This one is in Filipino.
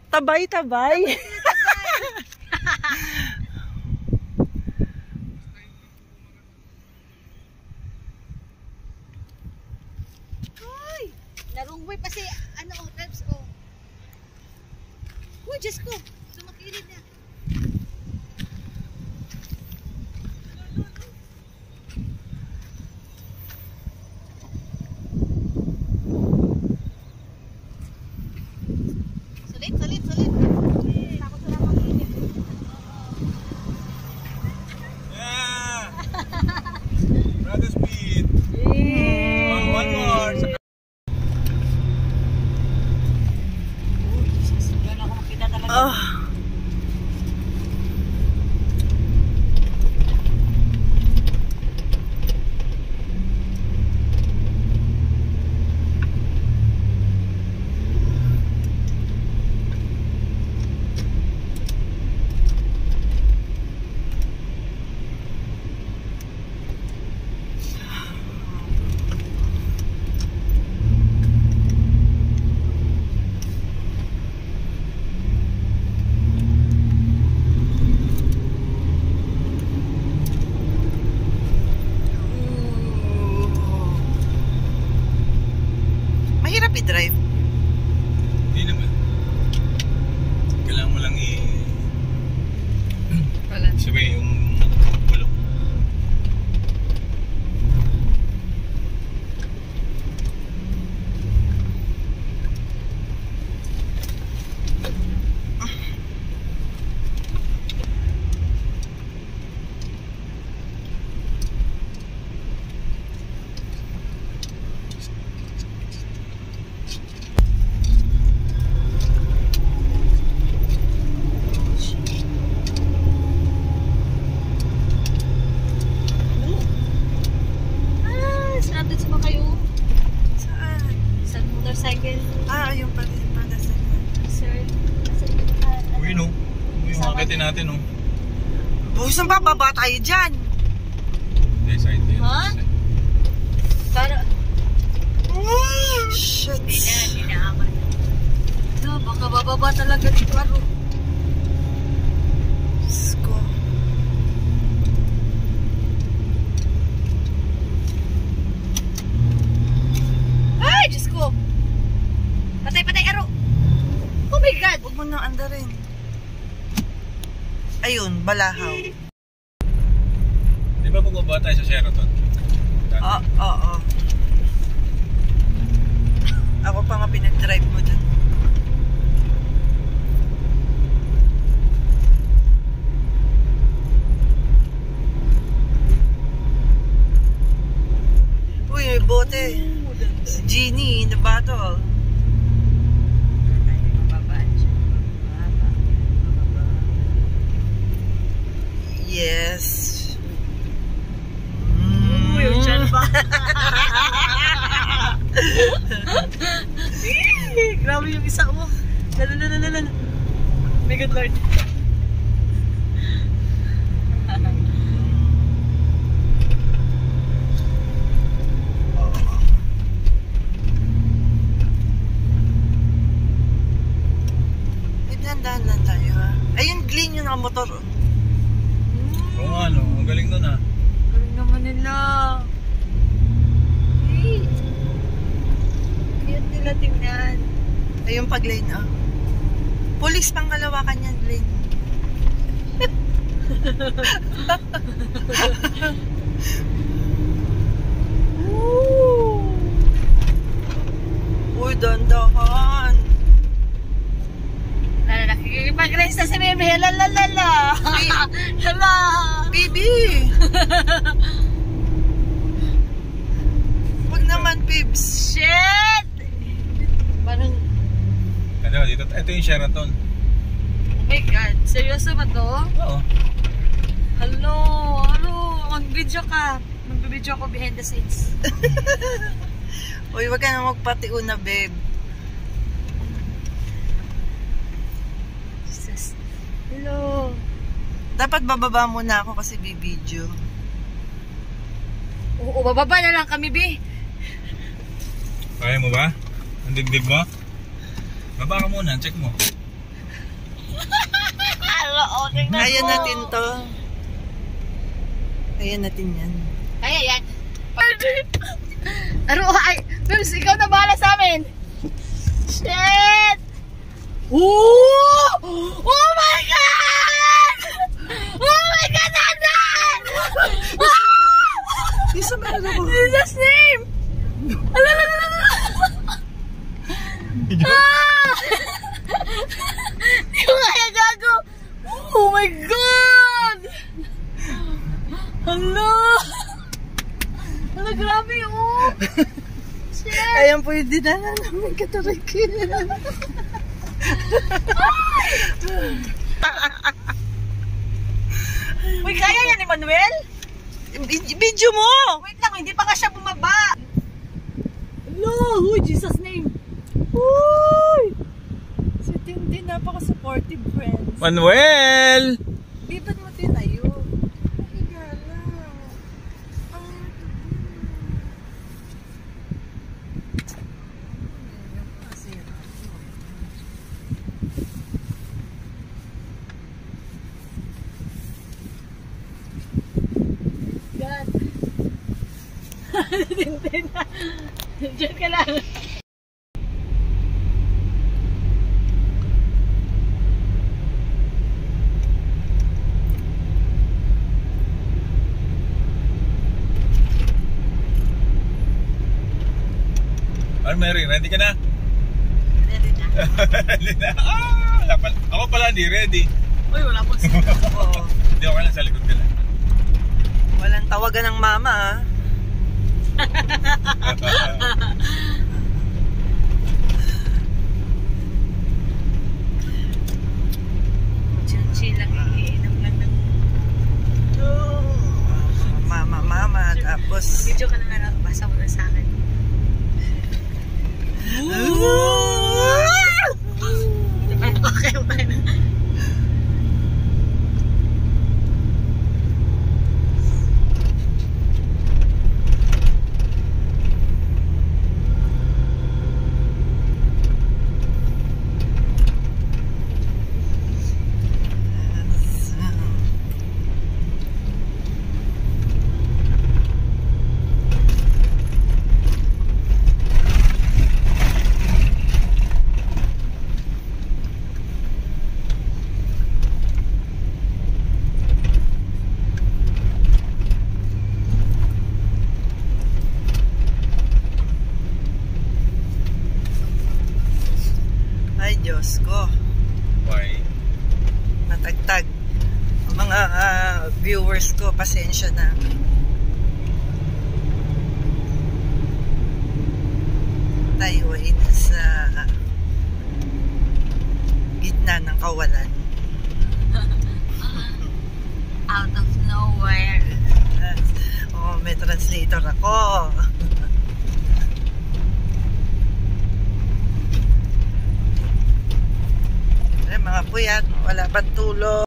Tabay-tabay. Uy! Narungway pa si, Rebs ko. Uy, Diyos ko. Sumakilid na. Salit. Takot na makilid. Yeah! Brother speed. One more. Gano'n ako makita talaga. Mahirap i-drive. Hindi naman. Kailangan mo lang sabay yung bulok. Motorcycle. Yung pala sa Sir. Uy, no? Yung akitin natin, no? Busan pa, baba tayo dyan. Hindi, side yun. Ha? Para. Shit. Hindi na aman. No, baka bababa talaga dito. Diyos ko. Ay, Diyos ko. Patay, aro. Oh my God. Huwag mo nang andarin. Ayun, balahaw. Di ba bumaba tayo sa Sheraton? Oo. Ako pa nga pinag-drive mo dun. Uy, may bote. Genie in the bottle. Yes. Uy, yung dyan ba? Grabe yung isa mo. Lala. My God, Lord. Dahan lang tayo ha. Ayun, clean yung nakamotor. Oo nga, no? Ang galing nun, ha? Galing naman nila. Hey. Cute nila tingnan. Ayun pag lane Police pang Kalawakan yan, lane. Uy, dandahan. Nakikipag-race na si Bebe. Hala. Hala. Baby! Wag naman, Pibs. Shit! Parang, Ano, dito, ito yung Sheraton. oh my God. Seryoso ba to? Oo. Hello. Mag-video ka. Mag-video ako behind the scenes. Uy, wag ka na magpatiuna, babe. Jesus. Hello. Dapat bababa muna ako kasi bibidyo. Oo, bababa na lang kami, Bi. Kaya mo ba? Ang dibdib mo? Baba ka muna, check mo. Oh, tingnan Kaya mo. natin to. Kaya natin yan. Kaya yan. Ano, ay, Mems, ikaw na bahala sa amin. Shit! Oh! Oh my God! Oh my God, Anan! Isa meron ako. Jesus name! Alalala! Ah! Di ko kaya gago! Oh my God! Hala! Hala, grabe oh! Shit! Ayan po yung dinala namin katarikin. Uy, kaya yan, Emmanuel? Video mo! Wait lang, hindi pa nga siya bumaba. No! Uy, Jesus name! Uy! Si Tintin, napaka-supportive friends. Manuel! Di ba't mo tinayo? Nahiga lang. God. Tintin na. Diyan ka lang. Ano, Mary? Ready ka na? Ready na. Ready na. Ah, ako pala hindi ready. Uy, wala pong Oo. Hindi ako lang sa likod nila. Walang tawagan ng mama, ah. chill lang, iinom lang ng... Mama, tapos... Video ka na lang, basa mo na sa akin. Okay, okay na. Ay, Diyos ko. Why? Natagtag. Ang mga viewers ko, pasensya na. Tayo ay nasa gitna ng kawalan. Out of nowhere. Oh, may translator ako. Mga puyat, wala pang tulog.